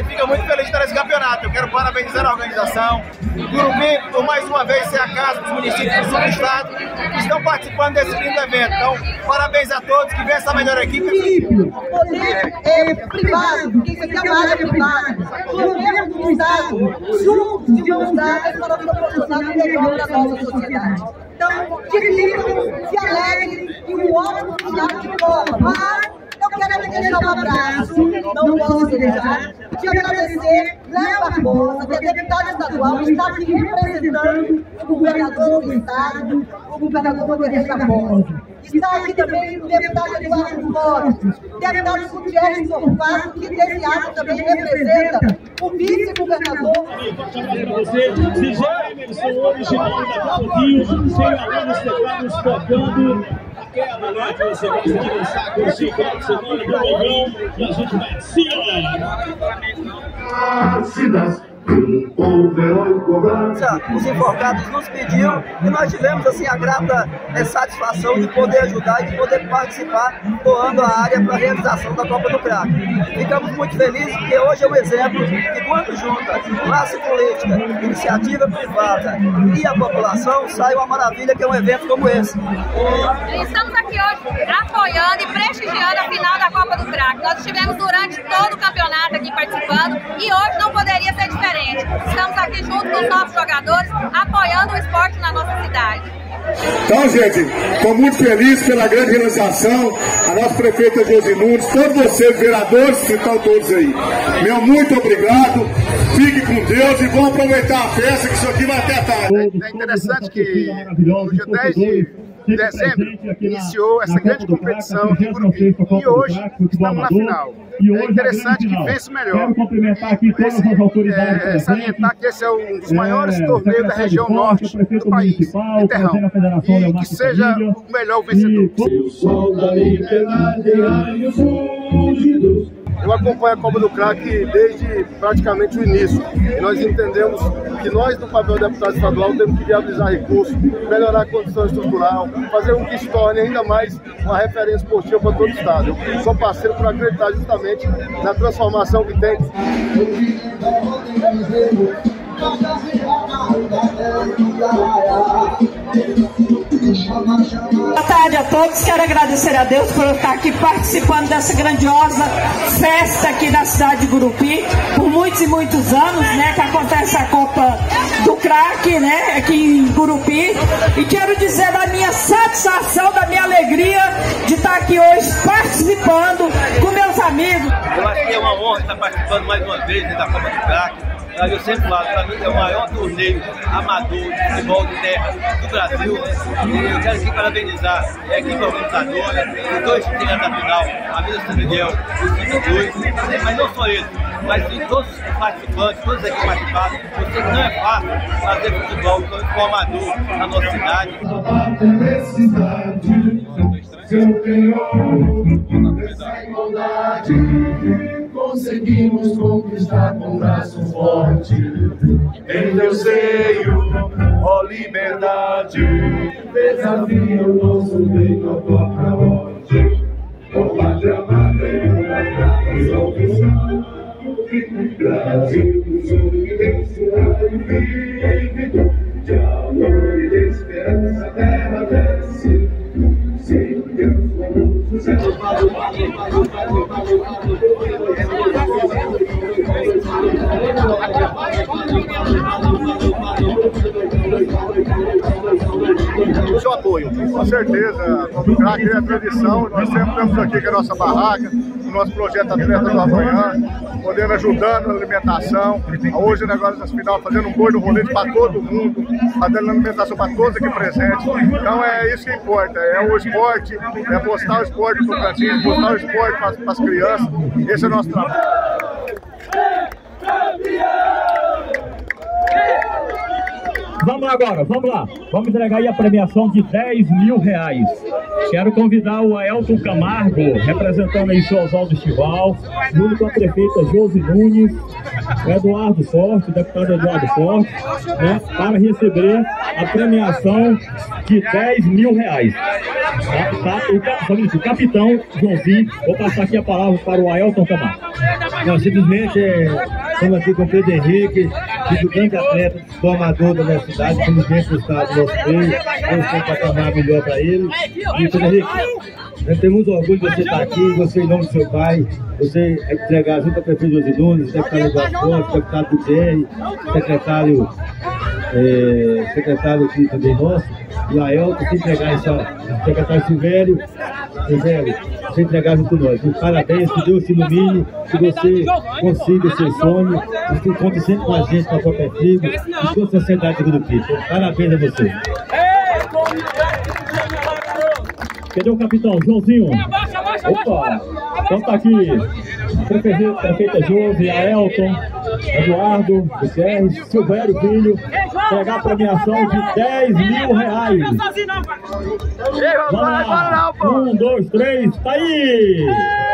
gente fica muito feliz de estar nesse campeonato. Eu quero parabenizar a organização, Gurupi, por mais uma vez ser a casa dos municípios do sul do estado que estão participando desse lindo evento. Então, parabéns a todos, que venha essa melhor equipe. Poder privado, porque isso aqui é uma área privada. O governo do estado, juntos de mãos dadas, para proporcionar o melhor da nossa sociedade. Então, divirtam, se alegrem e um ótimo final de prova. Mas eu quero deixar um abraço, não posso deixar, de agradecer Léo Barbosa, que é deputado estadual, que está aqui representando o governador do estado, o governador Vanderlei Barbosa. Está aqui também o deputado Eduardo Forte, deputado Gutierrez Torquato, que desse ato também representa o vice-governador. Se já é a versão original da Rio, sem alunos teclados tocando aquela lá que você gosta de dançar com o Chico, Simone, do Fogão, e a gente vai assim, Os enforcados nos pediu e nós tivemos assim a grata satisfação de poder ajudar e de poder participar doando a área para a realização da Copa do Crack. Ficamos muito felizes porque hoje é um exemplo que quando junta classe política, iniciativa privada e a população sai uma maravilha, que é um evento como esse. Estamos aqui hoje apoiando e prestigiando a final da Copa do Crack. Nós estivemos durante todo o campeonato aqui participando e hoje não poderia ser diferente. Estamos aqui junto com os nossos jogadores, apoiando o esporte na nossa cidade. Então, gente, estou muito feliz pela grande realização, a nossa prefeita Josi Nunes, todos vocês, vereadores, que estão todos aí. Meu muito obrigado, fique com Deus e vamos aproveitar a festa, que isso aqui vai até tarde. É interessante que no dia 10 de dezembro iniciou essa grande competição aqui em Gurupi e hoje estamos na final. É interessante que vence melhor. Salientar que esse é um dos maiores torneios da região norte do país, de terrão, e que seja o melhor vencedor. Eu acompanho a Copa do Crack desde praticamente o início. E nós entendemos que nós, do papel de deputado estadual, temos que viabilizar recursos, melhorar a condição estrutural, fazer com que se torne ainda mais uma referência esportiva para todo o estado. Eu sou parceiro por acreditar justamente na transformação que tem. Boa tarde a todos, quero agradecer a Deus por eu estar aqui participando dessa grandiosa festa aqui da cidade de Gurupi, por muitos e muitos anos, né, que acontece a Copa do Crack, né, aqui em Gurupi, e quero dizer da minha satisfação, da minha alegria de estar aqui hoje participando com meus amigos. Eu acho que é uma honra estar participando mais uma vez da Copa do Crack. Eu sempre falo, para mim é o maior torneio amador de futebol de terra do Brasil. E eu quero aqui parabenizar a equipe organizadora, os dois integrantes da final, a Vila São Miguel e os 32, mas não só eles, mas sim todos os participantes, todos aqui participaram. Eu sei que não é fácil fazer futebol amador na nossa cidade. Conseguimos conquistar com um braço forte. Em teu seio, ó liberdade, desafia o nosso bem a própria morte. Ó pátria materna, fraca salvação. Brasil, solidaridade vive, de amor e de esperança, terra desce. Sem Deus, o seu apoio. Com certeza, a Copa do Crack é a tradição, nós sempre temos aqui com a nossa barraca, o nosso projeto Atleta do Amanhã, podendo ajudando na alimentação. Hoje, negócio das final, fazendo um boi do rolete para todo mundo, fazendo alimentação para todos aqui presentes. Então é isso que importa, é o esporte, é postar o esporte para o cantinho, postar o esporte para as crianças. Esse é o nosso trabalho. Vamos lá agora, vamos lá. Vamos entregar aí a premiação de R$10.000. Quero convidar o Aelton Camargo, representando aí o seu Oswaldo Estival, junto com a prefeita Josi Nunes, o Eduardo Forte, o deputado Eduardo Forte, né, para receber a premiação de R$10.000. O capitão Joãozinho, vou passar aqui a palavra para o Aelton Camargo. Não, simplesmente estamos aqui com o Pedro Henrique, que do grande atleta, do amador da minha cidade, simplesmente o estado do nosso meio, vamos ter um patamar melhor para ele. E Pedro Henrique, nós temos muito orgulho de você estar aqui, você em nome do seu pai, você entregar junto ao prefeito Josi Nunes, secretário do Esporte, secretário do DR, secretário aqui também nosso, Lael, você entregar essa, secretário Silvério, você entregar junto com nós. Parabéns, que Deus te ilumine, que você consiga o seu sonho, que você conte sempre com a gente, com a própria tribo, e com a sociedade do Gurupi. Parabéns a você. Cadê o capitão? Joãozinho? Opa! Então tá aqui, prefeita Josi, Aelton, Eduardo, Gutierrez, Silvério Filho, pegar a premiação de R$10.000. Vamos lá, 1, 2, 3, tá aí!